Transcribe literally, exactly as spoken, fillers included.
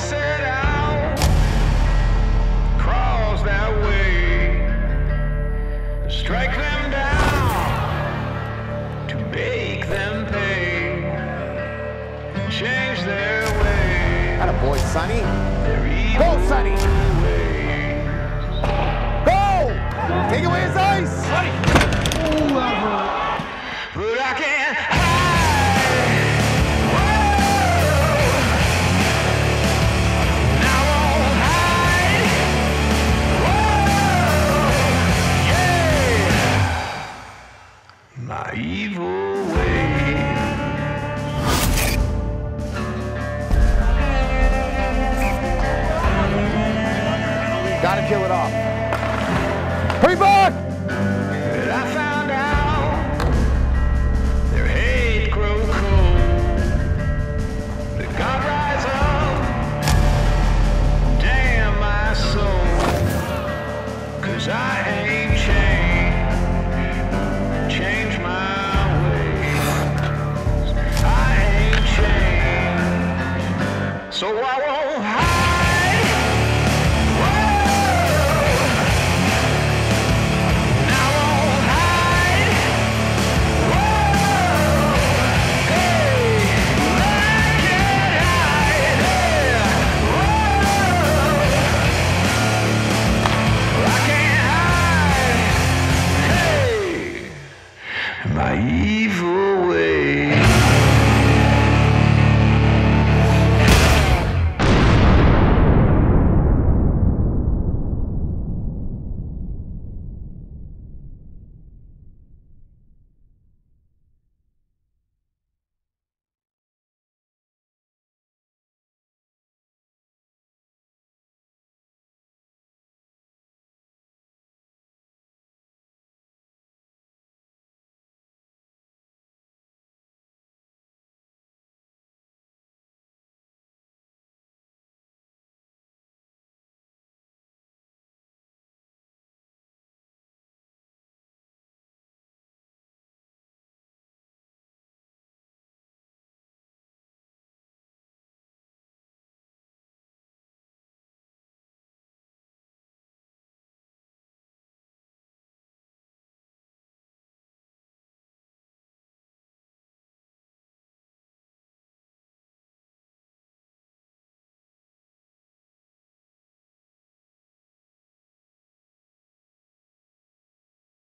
set out, cross that way, strike them down, to bake them pay, change their ways. Atta boy, Sonny. Go, Sonny! Go! Take away his ice! Sonny! But I can't hide. Whoa. I won't hide. Whoa. Yeah. My evil ways. Gotta kill it off. Hurry back!